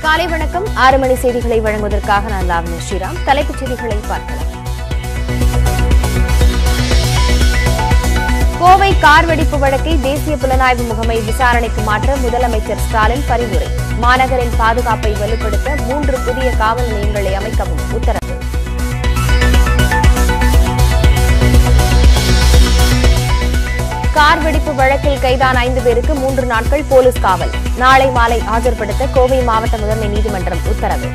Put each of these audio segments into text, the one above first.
காலை வணக்கம் 6 மணி செய்திகளை வழங்குவதற்காக நான் லாவண்யா ஸ்ரீராம். தலைப்புச் செய்திகளை பார்க்கலாம். கோவை கார் வெடிப்பு வழக்கை தேசிய புலனாய்வு முகமை விசாரணைக்கு மாற்ற முதலமைச்சர் ஸ்டாலின் பரிந்துரை. மாநகரின் பாதுகாப்பை வலுப்படுத்த 3 புதிய காவல் நிலையங்களை அமைக்கவும் உத்தரவு. கார் வெடிப்பு வழக்கில் கைதான 5 பேருக்கு 3 நாட்கள் போலீஸ் காவல். நாளை மாலை ஆஜர்படுத்த கோவை மாவட்ட முதன்மை நீதிமன்றம் உத்தரவு.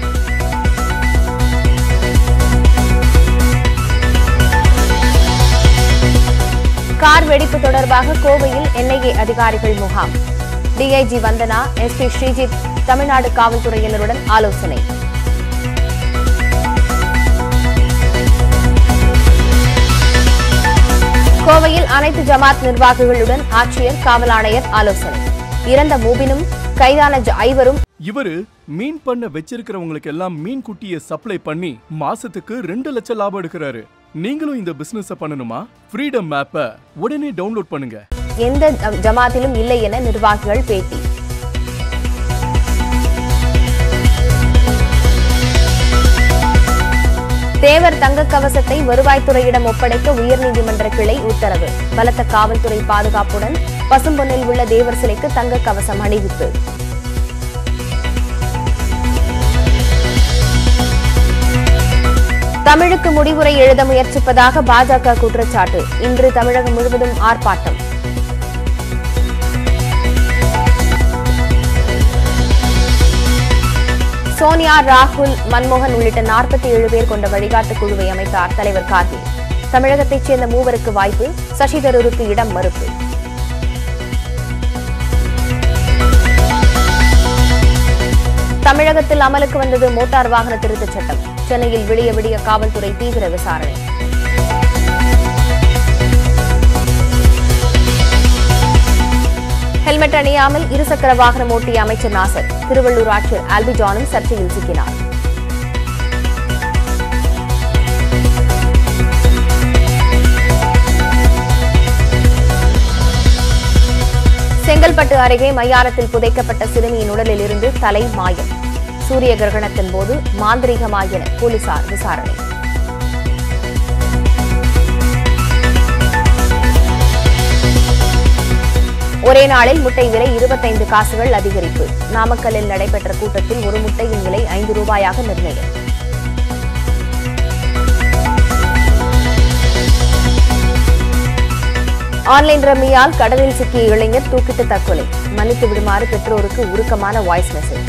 கார் வெடிப்பு தொடர்பாக கோவையில் என்ஐஏ அதிகாரிகள் முகாம். டிஐஜி வந்தனா, எஸ்பி ஸ்ரீஜித் தமிழ்நாடு காவல்துறையினருடன் ஆலோசனை. கோவையில் அனைத்து ஜமாத் நிர்வாகிகளுடன் ஆட்சியர், காவல் ஆணையர் ஆலோசனை. இறந்த மூபினும் கைதான ஐவரும். இவரு மீன் பண்ண வச்சிருக்கிறவங்களுக்கு எல்லாம் மீன் குட்டியை சப்ளை பண்ணி மாசத்துக்கு 2 லட்சம் லாபம் எடுக்கிறாரு. நீங்களும் இந்த பிசினஸ் பண்ணணுமா? ஃப்ரீடம் ஆப்பை உடனே டவுன்லோட் பண்ணுங்க. எந்த ஜமாத்திலும் இல்லை என நிர்வாகிகள் பேட்டி. தேவர் தங்க கவசத்தை வருவாய்த்துறையிடம் ஒப்படைக்க உயர்நீதிமன்ற கிளை உத்தரவு. பலத்த காவல்துறை பாதுகாப்புடன் பசும்பொன்னில் உள்ள தேவர் சிலைக்கு தங்க கவசம் அணிவிப்பு. தமிழுக்கு முடிவுரை எழுத முயற்சிப்பதாக பாஜக குற்றச்சாட்டு. இன்று தமிழகம் முழுவதும் ஆர்ப்பாட்டம். சோனியா, ராகுல், மன்மோகன் உள்ளிட்ட 47 பேர் கொண்ட வழிகாட்டு குழுவை அமைத்தார் தலைவர் கார்கே. தமிழகத்தைச் சேர்ந்த 3 வாய்ப்பு, சசி தரூருக்கு இடம் மறுப்பு. தமிழகத்தில் அமலுக்கு வந்தது மோட்டார் வாகன திருத்தச் சட்டம். சென்னையில் விடிய விடிய காவல்துறை தீவிர விசாரணை. ஹெல்மெட் அணியாமல் இருசக்கர வாகனம் ஓட்டிய அமைச்சர் நாசர். திருவள்ளூர் ஆட்சியர் ஆல்பி ஜானும் சர்ச்சையில் சிக்கினார். செங்கல்பட்டு அருகே மையானத்தில் புதைக்கப்பட்ட சிறுமியின் உடலில் இருந்து தலை மாயம். சூரிய கிரகணத்தின் போது மாந்திரீகமா என போலீசார் விசாரணை. ஒரே நாளில் முட்டை விலை 25 காசுகள் அதிகரிப்பு. நாமக்கல்லில் நடைபெற்ற கூட்டத்தில் ஒரு முட்டையின் விலை 5 ரூபாயாக நிர்ணயம். ஆன்லைன் ரம்மியால் கடலில் சிக்கிய இளைஞர் தூக்கிட்டு தற்கொலை. மன்னித்து விடுமாறு பெற்றோருக்கு உருக்கமான வாய்ஸ் மெசேஜ்.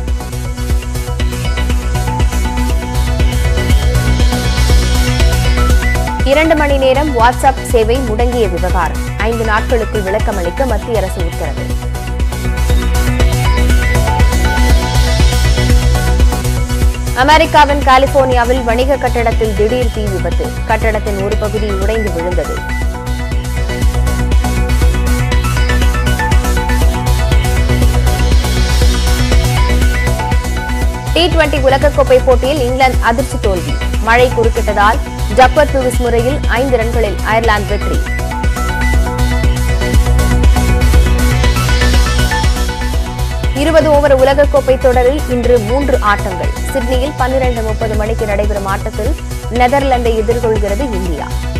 இரண்டு மணி நேரம் வாட்ஸ்அப் சேவை முடங்கிய விவகாரம். 5 நாட்களுக்குள் விளக்கம் அளிக்க மத்திய அரசு உத்தரவு. அமெரிக்காவின் கலிபோர்னியாவில் வணிக கட்டடத்தில் திடீர் தீ விபத்து. கட்டடத்தின் ஒரு பகுதி உடைந்து விழுந்தது. T20 உலகக்கோப்பை போட்டியில் இங்கிலாந்து அதிர்ச்சி தோல்வி. மழை குறுக்கிட்டதால் ஜப்பர் பிவிஸ் முறையில் 5 ரன்களில் அயர்லாந்து வெற்றி. ஓவர் உலகக்கோப்பை தொடரில் இன்று 3 ஆட்டங்கள். சிட்னியில் 12:30 மணிக்கு நடைபெறும் ஆட்டத்தில் நெதர்லாந்தை எதிர்கொள்கிறது இந்தியா.